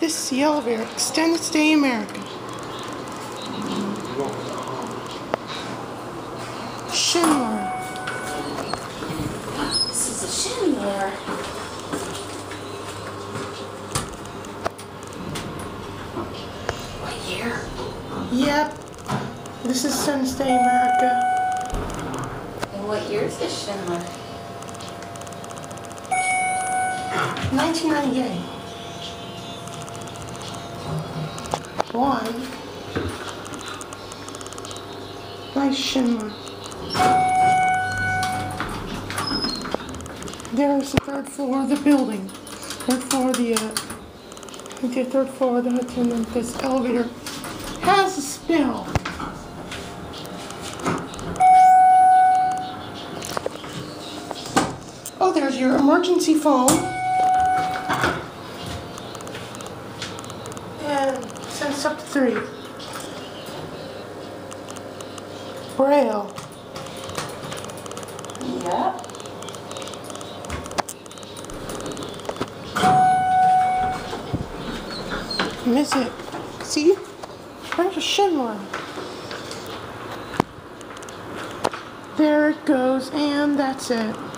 This is the elevator. Extended Stay America. Schindler. This is a Schindler. What year? Yep. This is Extended Stay America. And what year is this Schindler? 1998. One. Nice Schindler. There's the third floor of the building. Third floor of the third floor of the hotel. This elevator has a spill. Oh, there's your emergency phone. And sends up to 3. Braille. Yeah. Miss it. See? There's a Schindler. There it goes, and that's it.